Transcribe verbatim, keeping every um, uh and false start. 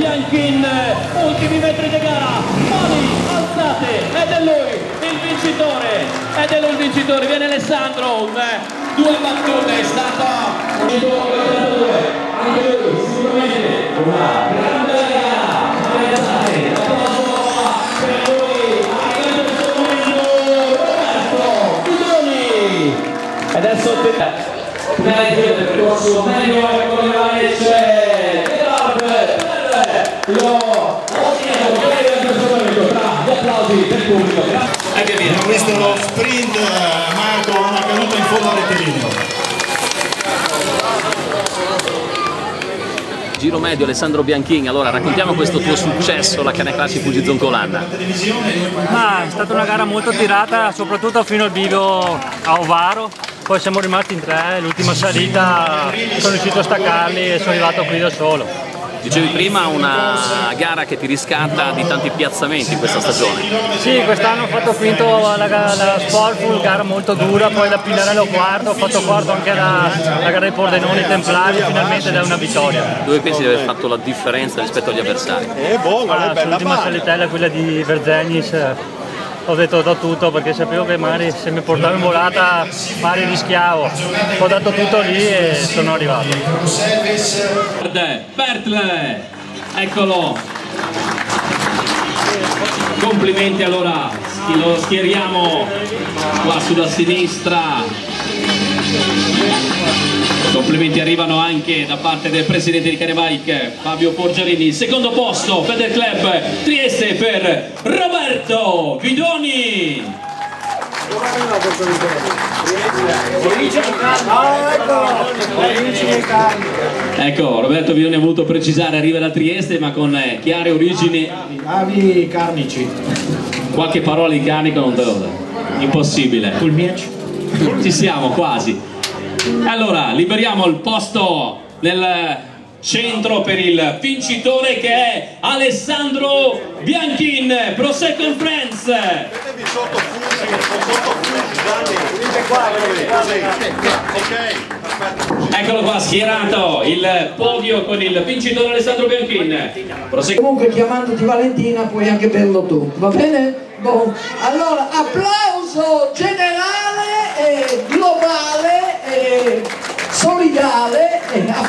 Bianchin, ultimi metri di gara, mani alzate, ed è lui il vincitore, ed è lui il vincitore, viene Alessandro, due battute, è stata anche lui sicuramente una grande gara, ragazzi, applauso per lui, anche in questo momento Roberto Bidoni, e adesso finale del percorso meglio con il c'è lo ottieno in questo momento tra gli applausi del pubblico. Abbiamo visto lo sprint, Marco, una caduta in fondo al rettilineo. Giro medio Alessandro Bianchin, allora raccontiamo questo tuo successo, la Cane Classic Fuji Zoncolan. Ma è stata una gara molto tirata, soprattutto fino al bivio a Ovaro, poi siamo rimasti in tre, l'ultima salita sono riuscito a staccarli e sono arrivato qui da solo. Dicevi prima una gara che ti riscatta di tanti piazzamenti in questa stagione. Sì, quest'anno ho fatto quinto la, la Sportful, gara molto dura, poi la Pinarello quarto, ho fatto quarto anche la, la gara dei Pordenoni Templari, finalmente da una vittoria. Dove pensi di aver fatto la differenza rispetto agli avversari? Eh, boh, ah, l'ultima salitella, quella di Verzegnis, ho detto do tutto perché sapevo che magari se mi portavo in volata magari rischiavo, ho dato tutto lì e sono arrivato. Bertle, eccolo, complimenti, allora lo schieriamo qua sulla sinistra. Complimenti arrivano anche da parte del presidente di Cane Bike Fabio Porgerini. Secondo posto Feder Club Trieste per Roberto Bidoni. Ecco, Roberto Bidoni ha voluto precisare, arriva da Trieste ma con chiare origini. Avi carnici. Qualche parola di carnico non te lo dà. Impossibile. Ci siamo quasi. Allora, liberiamo il posto nel centro per il vincitore che è Alessandro Bianchin, Pro Second Friends. Eccolo qua, schierato il podio con il vincitore Alessandro Bianchin. Comunque chiamandoti Valentina puoi anche berlo tu, va bene? Bon. Allora, applauso generale e globale e solidale. E